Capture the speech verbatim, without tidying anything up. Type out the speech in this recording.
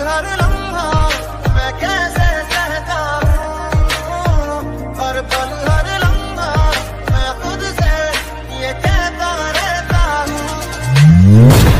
हर लम्हा मैं कैसे सहता हूँ, हर पल हर लम्हा मैं खुद से ये कहता रहता हूँ।